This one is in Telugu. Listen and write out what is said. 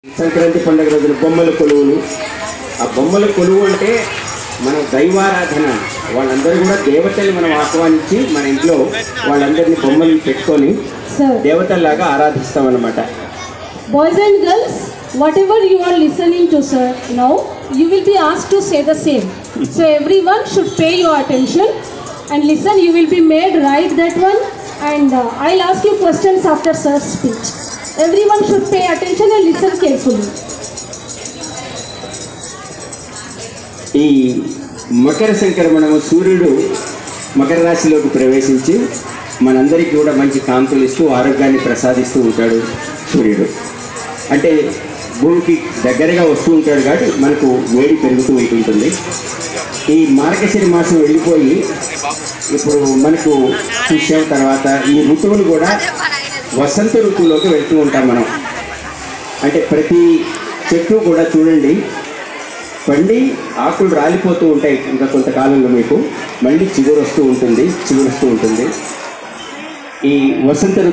సంక్రాంతి పండుగ రోజున బొమ్మల కొలువులు. ఆ బొమ్మల కొలువు అంటే మన దైవారాధన. వాళ్ళందరూ కూడా దేవతల్ని మనం ఆహ్వానించి మన ఇంట్లో వాళ్ళందరినీ బొమ్మలు పెట్టుకొని దేవతల్లాగా ఆరాధిస్తాం అన్నమాట. Boys and girls, whatever you are listening to, sir, now you will be asked to say the same. So everyone should pay your attention and listen. You will be made write that one, and I'll ask you questions after sir's speech. Everyone should pay attention and listen carefully. ఈ మకర సంక్రమణము సూర్యుడు మకర రాశిలోకి ప్రవేశించి మనందరికీ కూడా మంచి కాంతులు ఇస్తూ ఆరోగ్యాన్ని ప్రసాదిస్తూ ఉంటాడు సూర్యుడు. అంటే భూమికి దగ్గరగా వస్తూ ఉంటాడు కాబట్టి మనకు వేడి పెరుగుతూ ఉంటుంది. ఈ మార్గశిర మాసం వెళ్ళిపోయి ఇప్పుడు మనకు పుష్యం తర్వాత ఈ ఋతువులు కూడా వసంత ఋతువులోకి వెళ్తూ ఉంటాం మనం. అంటే ప్రతి చెట్టు కూడా చూడండి పండి ఆకులు రాలిపోతూ ఉంటాయి. ఇంకా కొంతకాలంలో మీకు మళ్ళీ చిగురు వస్తూ ఉంటుంది. ఈ వసంత